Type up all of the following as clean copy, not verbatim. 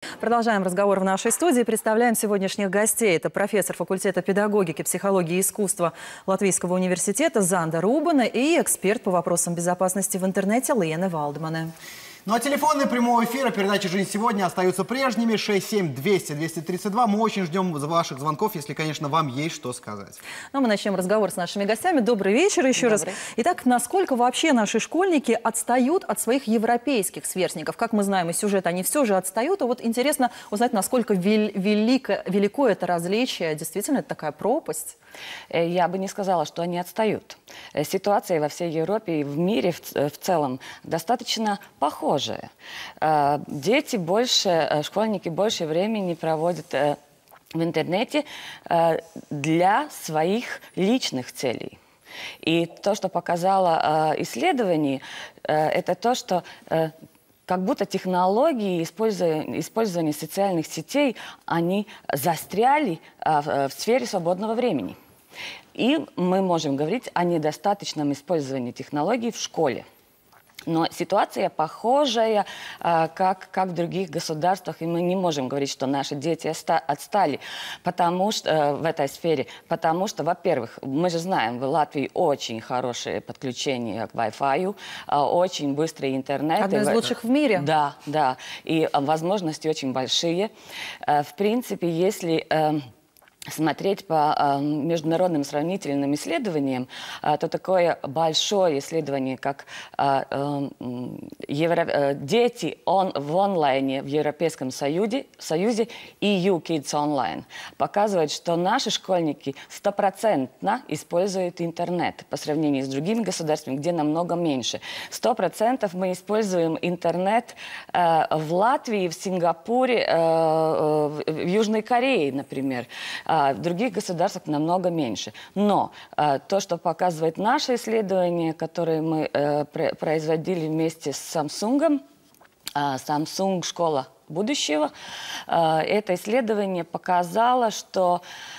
Продолжаем разговор в нашей студии. Представляем сегодняшних гостей. Это профессор факультета педагогики, психологии и искусства Латвийского университета Занда Рубана и эксперт по вопросам безопасности в интернете Лена Валдмане. Ну а телефоны прямого эфира передачи «Жизнь сегодня» остаются прежними. 67-200-232. Мы очень ждем ваших звонков, если, конечно, вам есть что сказать. Ну, мы начнем разговор с нашими гостями. Добрый вечер еще раз. Итак, насколько вообще наши школьники отстают от своих европейских сверстников? Как мы знаем из сюжета, они все же отстают. А вот интересно узнать, насколько велико это различие. Действительно, это такая пропасть? Я бы не сказала, что они отстают. Ситуация во всей Европе и в мире в целом достаточно похожая. Дети больше, школьники больше времени проводят в интернете для своих личных целей. И то, что показало исследование, это то, что как будто технологии использования социальных сетей, они застряли в сфере свободного времени. И мы можем говорить о недостаточном использовании технологий в школе. Но ситуация похожая, как в других государствах, и мы не можем говорить, что наши дети отстали в этой сфере, потому что, во-первых, мы же знаем, в Латвии очень хорошее подключение к Wi-Fi, очень быстрый интернет. Одно из лучших в мире. Да, да, и возможности очень большие. В принципе, если смотреть по международным сравнительным исследованиям, то такое большое исследование, как дети в онлайне в Европейском Союзе EU Kids Online, показывает, что наши школьники 100% используют интернет по сравнению с другими государствами, где намного меньше. 100% мы используем интернет в Латвии, в Сингапуре, в Южной Корее, например. В других государствах намного меньше. Но то, что показывает наше исследование, которое мы производили вместе с Samsung, Samsung «Школа будущего», это исследование показало, что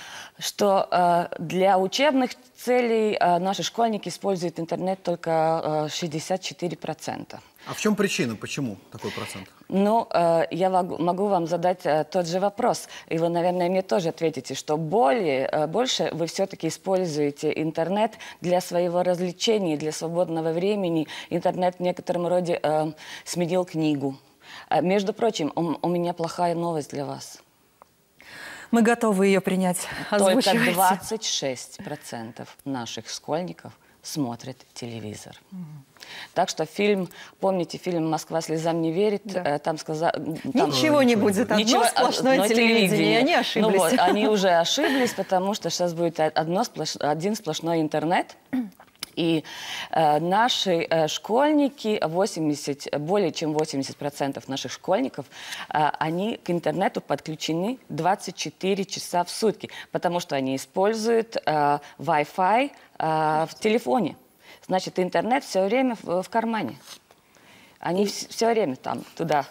для учебных целей наши школьники используют интернет только 64%. А в чем причина? Почему такой процент? Ну, я могу вам задать тот же вопрос. И вы, наверное, мне тоже ответите, что больше вы все-таки используете интернет для своего развлечения, для свободного времени. Интернет в некотором роде сменил книгу. Между прочим, у меня плохая новость для вас. Мы готовы ее принять. Только 26% наших школьников смотрят телевизор. Так что помните фильм «Москва слезам не верит», да. Там сказали... Ничего не будет, одно сплошное телевидение. Они ошиблись. Ну, вот, они уже ошиблись, потому что сейчас будет один сплошной интернет. И наши школьники, более чем 80% наших школьников, они к интернету подключены 24 часа в сутки, потому что они используют Wi-Fi в телефоне. Значит, интернет все время в кармане. Они все время там, туда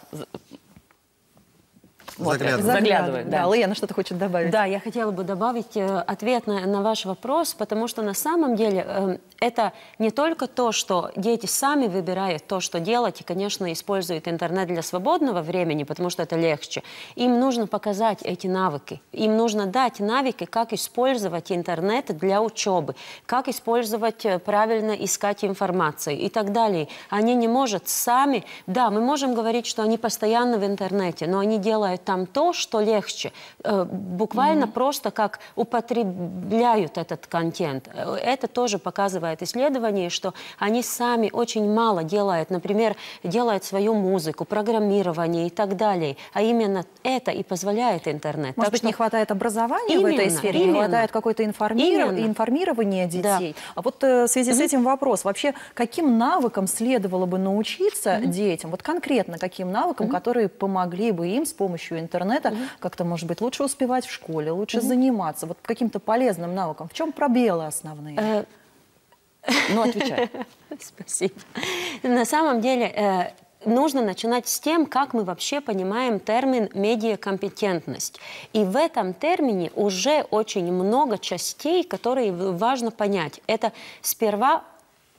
заглядывают. Да. Лена что-то хочет добавить. Да, я хотела бы добавить ответ на ваш вопрос, потому что на самом деле это не только то, что дети сами выбирают то, что делать, и, конечно, используют интернет для свободного времени, потому что это легче. Им нужно показать эти навыки. Им нужно дать навыки, как использовать интернет для учебы, как использовать, правильно искать информацию и так далее. Они не могут сами... Да, мы можем говорить, что они постоянно в интернете, но они делают там то, что легче. Буквально просто как употребляют этот контент. Это тоже показывает исследование, что они сами очень мало делают. Например, делают свою музыку, программирование и так далее. А именно это и позволяет интернет. Может быть, не хватает образования в этой сфере, не хватает какой-то информирования детей. Да. А вот в связи с этим вопрос. Вообще, каким навыкам следовало бы научиться детям? Вот конкретно каким навыкам, которые помогли бы им с помощью интернета как-то, может быть, лучше успевать в школе, лучше заниматься, вот каким-то полезным навыкам. В чем пробелы основные? Ну, отвечай. Спасибо. На самом деле... нужно начинать с тем, как мы вообще понимаем термин «медиакомпетентность». И в этом термине уже очень много частей, которые важно понять. Это сперва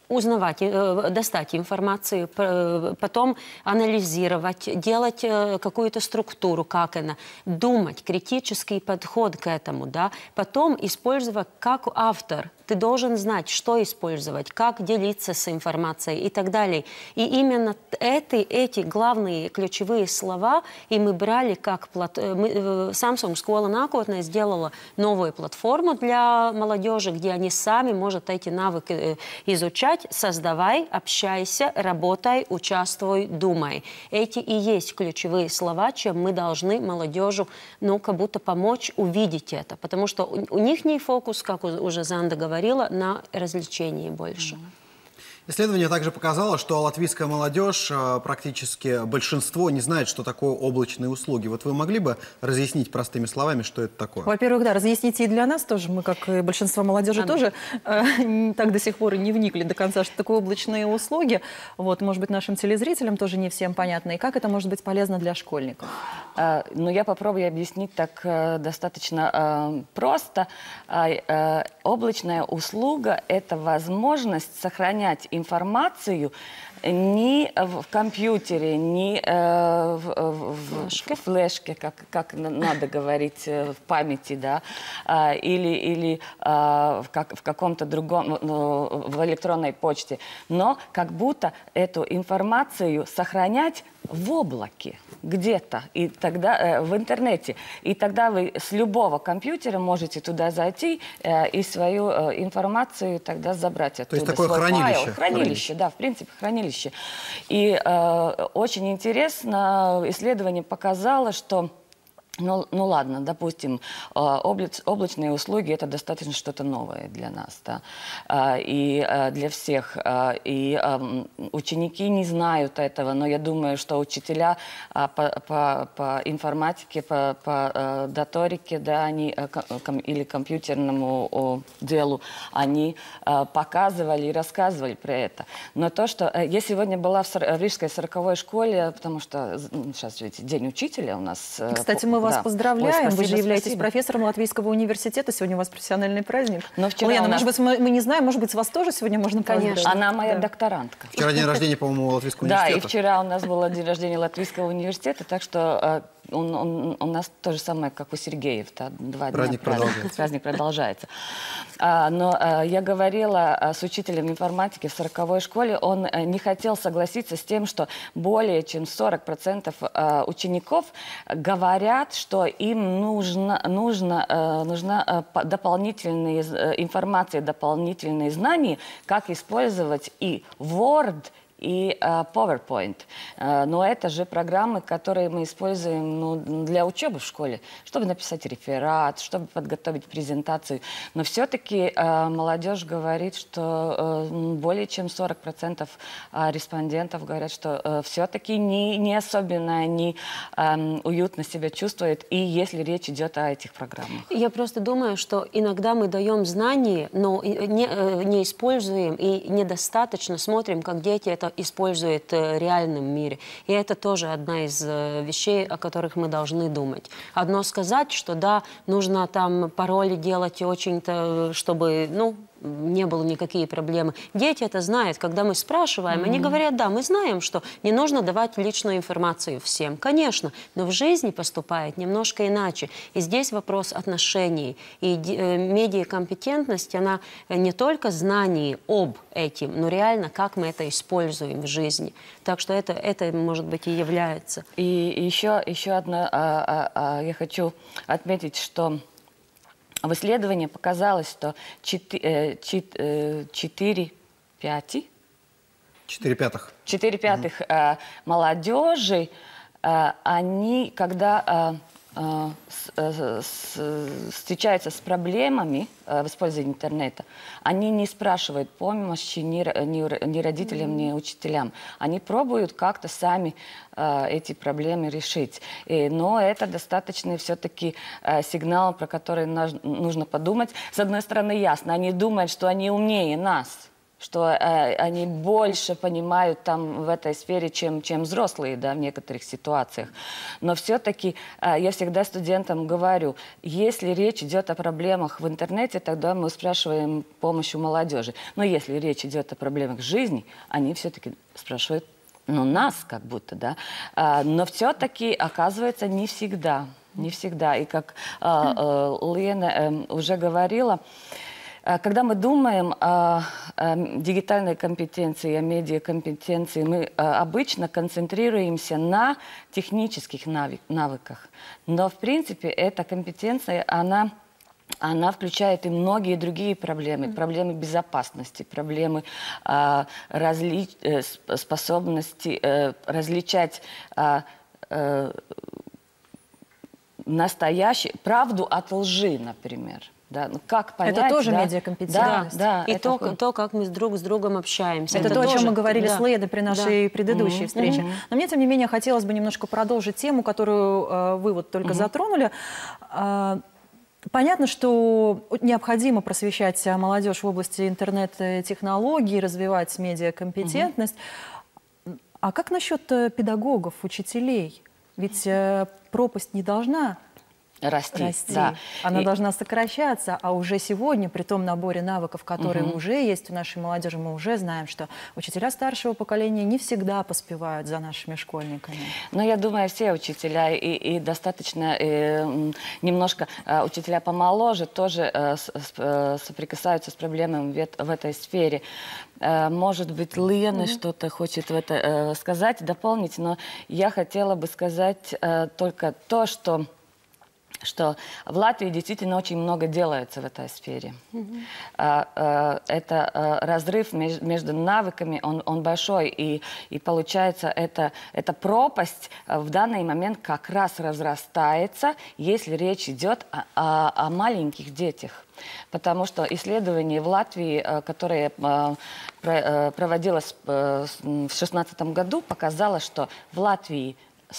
узнавать, достать информацию, потом анализировать, делать какую-то структуру, как она, думать, критический подход к этому, да, потом использовать как автор. Ты должен знать, что использовать, как делиться с информацией и так далее. И именно эти главные ключевые слова и мы брали как Samsung Школа Nākotnē сделала новую платформу для молодежи, где они сами могут эти навыки изучать. Создавай, общайся, работай, участвуй, думай. Эти и есть ключевые слова, чем мы должны молодежи, ну, как будто помочь увидеть это. Потому что у них не фокус, как уже Занда говорила, на развлечении больше. Исследование также показало, что латвийская молодежь, практически большинство, не знает, что такое облачные услуги. Вот вы могли бы разъяснить простыми словами, что это такое? Во-первых, да, разъясните и для нас тоже. Мы, как и большинство молодежи, тоже так до сих пор и не вникли до конца, что такое облачные услуги. Вот, может быть, нашим телезрителям тоже не всем понятно. И как это может быть полезно для школьников? Ну, я попробую объяснить так достаточно просто. Облачная услуга – это возможность сохранять информацию не в компьютере, не в флешке, как надо говорить, в памяти, да, или в каком-то другом, в электронной почте, но как будто эту информацию сохранять в облаке где-то, и тогда в интернете. И тогда вы с любого компьютера можете туда зайти и свою информацию тогда забрать оттуда. То есть такое хранилище? Хранилище, да, в принципе, хранилище. И очень интересно, исследование показало, что ну ладно, допустим, облачные услуги – это достаточно что-то новое для нас, да, и для всех. И ученики не знают этого, но я думаю, что учителя по информатике, по даторике, да, они, или компьютерному делу, они показывали и рассказывали про это. Но то, что я сегодня была в Рижской 40-й школе, потому что сейчас, видите, День учителя у нас. Кстати, мы вас поздравляем. Вы же являетесь профессором Латвийского университета. Сегодня у вас профессиональный праздник. Но вчера Лена, может быть, мы не знаем, может быть, вас тоже сегодня можно поздравить? Она моя докторантка. Вчера день рождения, по-моему, Латвийского университета. Да, и вчера у нас был день рождения Латвийского университета, так что у нас то же самое, как у Сергеев. Да, 2 дня праздник продолжается. Но я говорила с учителем информатики в 40-й школе, он не хотел согласиться с тем, что более чем 40% учеников говорят, что им нужна дополнительная информация, дополнительные знания, как использовать и Word, и PowerPoint. Но это же программы, которые мы используем для учебы в школе, чтобы написать реферат, чтобы подготовить презентацию. Но все-таки молодежь говорит, что более чем 40% респондентов говорят, что все-таки не особенно они уютно себя чувствуют, и если речь идет о этих программах. Я просто думаю, что иногда мы даем знания, но не используем и недостаточно смотрим, как дети это используют в реальном мире. И это тоже одна из вещей, о которых мы должны думать. Одно сказать, что да, нужно там пароли делать очень-то, чтобы, ну, не было никакие проблемы. Дети это знают. Когда мы спрашиваем, они говорят, да, мы знаем, что не нужно давать личную информацию всем. Конечно, но в жизни поступает немножко иначе. И здесь вопрос отношений. И медиакомпетентность, она не только знание об этом, но реально, как мы это используем в жизни. Так что это может быть, и является. И еще одно, я хочу отметить, что в исследовании показалось, что 4 пятых молодежи, они, когда встречаются с проблемами в использовании интернета, они не спрашивают помощи ни родителям, ни учителям. Они пробуют как-то сами эти проблемы решить. Но это достаточный все-таки сигнал, про который нужно подумать. С одной стороны, ясно, они думают, что они умнее нас. что они больше понимают там в этой сфере, чем взрослые, да, в некоторых ситуациях. Но все-таки я всегда студентам говорю, если речь идет о проблемах в интернете, тогда мы спрашиваем помощь у молодежи. Но если речь идет о проблемах жизни, они все-таки спрашивают, ну, нас как будто, да. Но все-таки, оказывается, не всегда. Не всегда. И как Лена уже говорила, когда мы думаем о дигитальной компетенции, о медиакомпетенции, мы обычно концентрируемся на технических навыках. Но, в принципе, эта компетенция, она включает и многие другие проблемы. Проблемы безопасности, проблемы способности различать правду от лжи, например. Да, ну как понять, это тоже да? медиакомпетентность. Да, и то, как мы друг с другом общаемся. Это то, о чем мы говорили с Леной при нашей предыдущей встрече. Но мне, тем не менее, хотелось бы немножко продолжить тему, которую вы вот только затронули. Понятно, что необходимо просвещать молодежь в области интернет-технологий, развивать медиакомпетентность. А как насчет педагогов, учителей? Ведь пропасть не должна расти. Да. Она должна сокращаться, а уже сегодня, при том наборе навыков, которые уже есть у нашей молодежи, мы уже знаем, что учителя старшего поколения не всегда поспевают за нашими школьниками. Но я думаю, все учителя и достаточно немножко учителя помоложе тоже соприкасаются с проблемами в этой сфере. Может быть, Лена что-то хочет в это сказать, дополнить, но я хотела бы сказать только то, что в Латвии действительно очень много делается в этой сфере. Это разрыв между навыками, он большой, и получается, эта пропасть в данный момент как раз разрастается, если речь идет о маленьких детях. Потому что исследование в Латвии, которое проводилось в 2016 году, показало, что в Латвии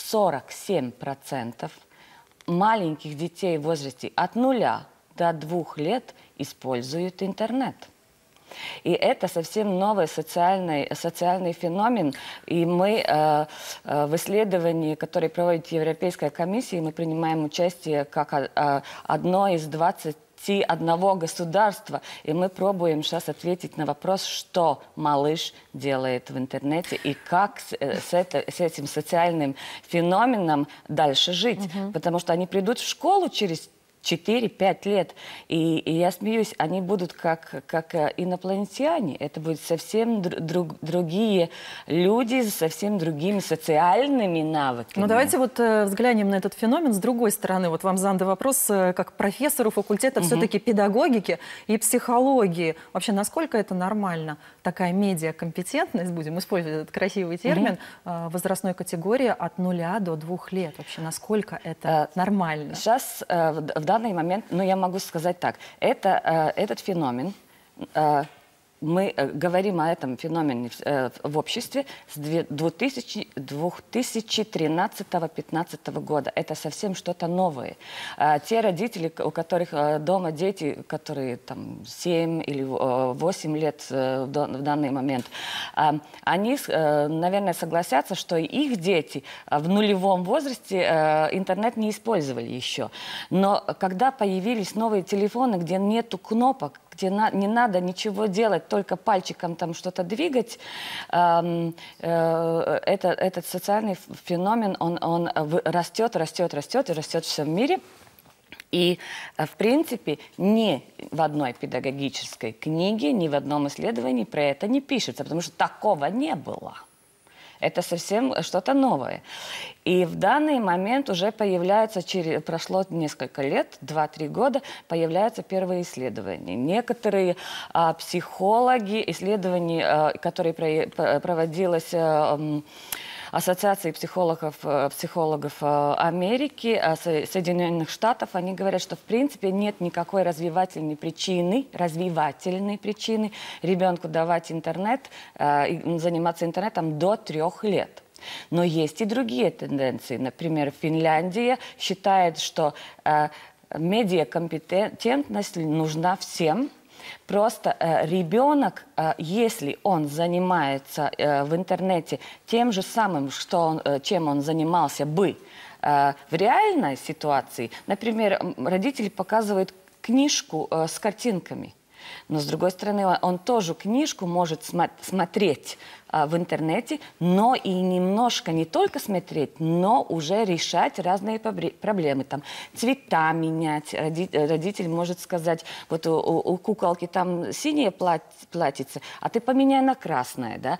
47% маленьких детей в возрасте от 0 до 2 лет используют интернет. И это совсем новый социальный феномен. И мы в исследовании, которое проводит Европейская комиссия, мы принимаем участие как одно из 21 государства. И мы пробуем сейчас ответить на вопрос, что малыш делает в интернете и как с этим социальным феноменом дальше жить. Потому что они придут в школу через 4-5 лет, и я смеюсь, они будут как инопланетяне. Это будут совсем другие люди с совсем другими социальными навыками. Ну давайте вот взглянем на этот феномен с другой стороны. Вот вам задан вопрос как профессору факультета все-таки педагогики и психологии. Вообще, насколько это нормально? Такая медиакомпетентность, будем использовать этот красивый термин, возрастной категории от 0 до 2 лет. Вообще, насколько это нормально? Сейчас, в данный момент, ну, я могу сказать так, этот феномен, мы говорим о этом феномене в обществе с 2013-2015 года. Это совсем что-то новое. Те родители, у которых дома дети, которые там 7 или 8 лет в данный момент, они, наверное, согласятся, что их дети в нулевом возрасте интернет не использовали еще. Но когда появились новые телефоны, где нету кнопок, где не надо ничего делать, только пальчиком там что-то двигать, этот социальный феномен, он растет и растет в всем мире. И, в принципе, ни в одной педагогической книге, ни в одном исследовании про это не пишется, потому что такого не было. Это совсем что-то новое. И в данный момент уже появляются, прошло несколько лет, 2-3 года, появляются первые исследования. Некоторые психологи, исследования, которые проводилось Ассоциацией психологов Америки, Соединенных Штатов, они говорят, что в принципе нет никакой развивательной причины ребенку давать интернет, заниматься интернетом до 3 лет. Но есть и другие тенденции. Например, Финляндия считает, что медиакомпетентность нужна всем. Просто ребенок, если он занимается в интернете тем же самым, чем он занимался бы в реальной ситуации, например, родители показывают книжку с картинками, но, с другой стороны, он тоже книжку может смотреть в интернете, но и немножко не только смотреть, но уже решать разные проблемы. Там, цвета менять. Родитель может сказать, вот у куколки там синее платьице, а ты поменяй на красное. Да?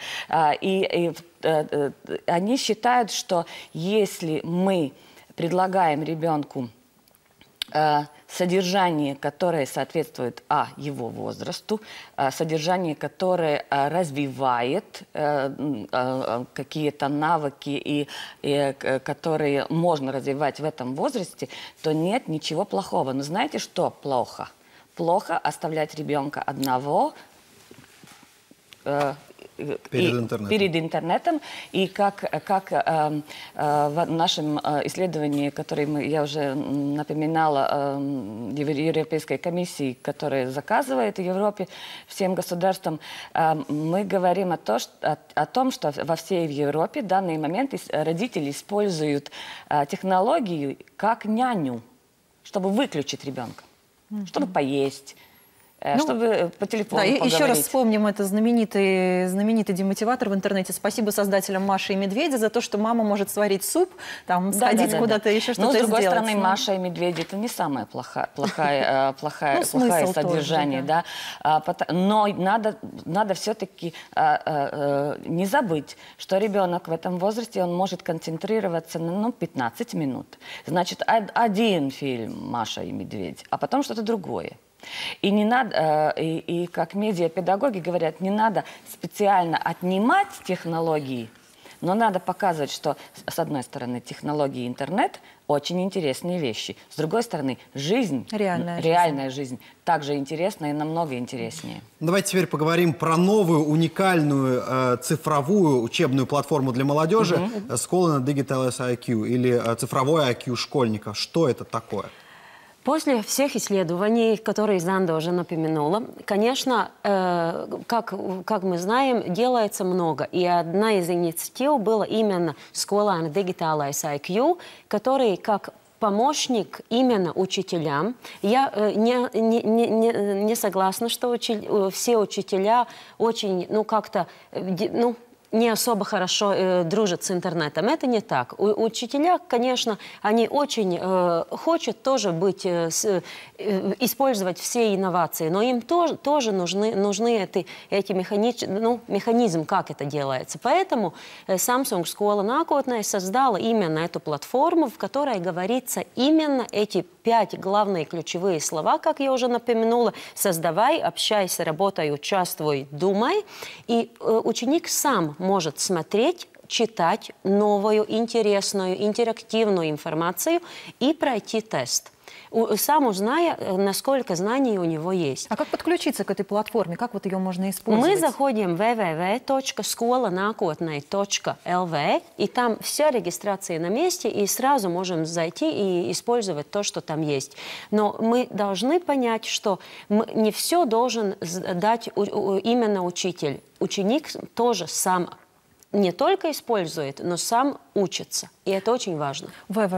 Они считают, что если мы предлагаем ребенку содержание, которое соответствует его возрасту, содержание, которое развивает какие-то навыки, которые можно развивать в этом возрасте, то нет ничего плохого. Но знаете, что плохо? Плохо оставлять ребенка одного перед интернетом. И как в нашем исследовании, которое я уже напоминала, Европейской комиссии, которая заказывает в Европе всем государствам, мы говорим о том, что во всей Европе в данный момент родители используют технологию как няню, чтобы выключить ребенка, чтобы поесть, чтобы по телефону поговорить. Еще раз вспомним это знаменитый демотиватор в интернете. Спасибо создателям Маши и Медведя за то, что мама может сварить суп, там, сходить куда-то, еще что-то сделать. Но, с другой стороны, Маша и Медведь — это не самое плохое содержание. Да? Но надо все-таки не забыть, что ребенок в этом возрасте, он может концентрироваться на 15 минут. Значит, один фильм «Маша и Медведь», а потом что-то другое. И не надо, и как медиапедагоги говорят, не надо специально отнимать технологии, но надо показывать, что, с одной стороны, технологии интернет очень интересные вещи, с другой стороны, реальная жизнь также интересна и намного интереснее. Давайте теперь поговорим про новую уникальную цифровую учебную платформу для молодежи Skola Digital IQ, или цифровой IQ школьника. Что это такое? После всех исследований, которые Занда уже напомянула, конечно, как мы знаем, делается много. И одна из инициатив была именно Skola Digital IQ, который как помощник именно учителям. Я не согласна, что все учителя очень, как-то, не особо хорошо дружат с интернетом. Это не так. Учителя, конечно, они очень хотят тоже использовать все инновации, но им тоже нужны эти механизмы, как это делается. Поэтому Samsung Skola Nākotnē создала именно эту платформу, в которой говорится именно эти 5 главные ключевые слова, как я уже напомянула: создавай, общайся, работай, участвуй, думай. И ученик сам может смотреть, читать новую, интересную, интерактивную информацию и пройти тест, сам узная, насколько знаний у него есть. А как подключиться к этой платформе? Как вот ее можно использовать? Мы заходим в www.skolanakotnē.lv, и там вся регистрация на месте, и сразу можем зайти и использовать то, что там есть. Но мы должны понять, что не все должен дать именно учитель. Ученик тоже сам не только использует, но сам учится. И это очень важно.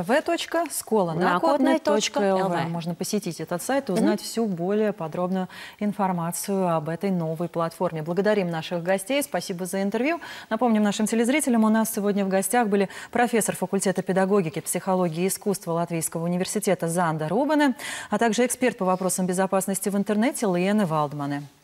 www.skolanakotnē.lv. Можно посетить этот сайт и узнать всю более подробную информацию об этой новой платформе. Благодарим наших гостей. Спасибо за интервью. Напомним нашим телезрителям, у нас сегодня в гостях были профессор факультета педагогики, психологии и искусства Латвийского университета Занда Рубане, а также эксперт по вопросам безопасности в интернете Лиена Валдмане.